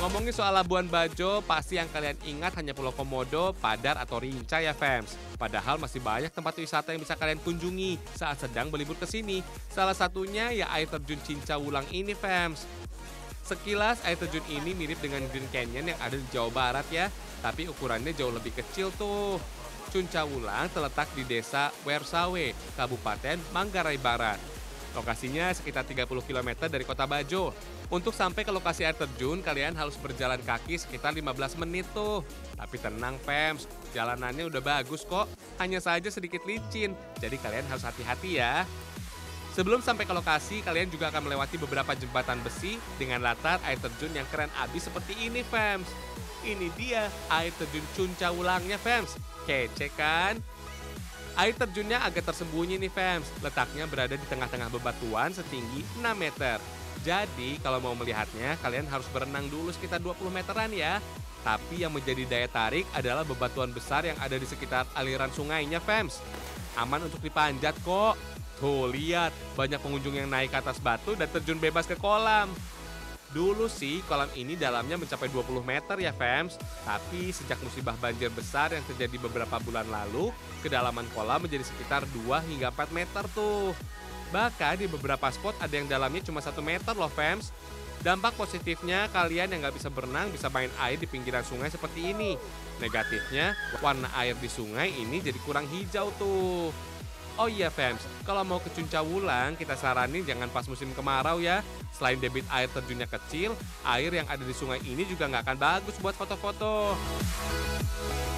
Ngomongin soal Labuan Bajo, pasti yang kalian ingat hanya Pulau Komodo, Padar, atau Rinca ya fams. Padahal masih banyak tempat wisata yang bisa kalian kunjungi saat sedang berlibur ke sini. Salah satunya ya air terjun Cinca Wulang ini fams. Sekilas air terjun ini mirip dengan Green Canyon yang ada di Jawa Barat ya, tapi ukurannya jauh lebih kecil tuh. Cinca Wulang terletak di desa Wersawe, Kabupaten Manggarai Barat. Lokasinya sekitar 30 km dari kota Bajo. Untuk sampai ke lokasi air terjun, kalian harus berjalan kaki sekitar 15 menit tuh. Tapi tenang Pems, jalanannya udah bagus kok. Hanya saja sedikit licin, jadi kalian harus hati-hati ya. Sebelum sampai ke lokasi, kalian juga akan melewati beberapa jembatan besi dengan latar air terjun yang keren abis seperti ini Fems. Ini dia air terjun Cunca Wulangnya Fems. Kece kan? Air terjunnya agak tersembunyi nih Fems, letaknya berada di tengah-tengah bebatuan setinggi 6 meter. Jadi kalau mau melihatnya, kalian harus berenang dulu sekitar 20 meteran ya. Tapi yang menjadi daya tarik adalah bebatuan besar yang ada di sekitar aliran sungainya Fems. Aman untuk dipanjat kok. Tuh lihat, banyak pengunjung yang naik ke atas batu dan terjun bebas ke kolam. Dulu sih kolam ini dalamnya mencapai 20 meter ya Fems. Tapi sejak musibah banjir besar yang terjadi beberapa bulan lalu, kedalaman kolam menjadi sekitar 2 hingga 4 meter tuh. Bahkan di beberapa spot ada yang dalamnya cuma 1 meter loh Fems. Dampak positifnya kalian yang nggak bisa berenang bisa main air di pinggiran sungai seperti ini. Negatifnya warna air di sungai ini jadi kurang hijau tuh. Oh iya Fems, kalau mau ke Cunca Wulang kita saranin jangan pas musim kemarau ya. Selain debit air terjunnya kecil, air yang ada di sungai ini juga nggak akan bagus buat foto-foto.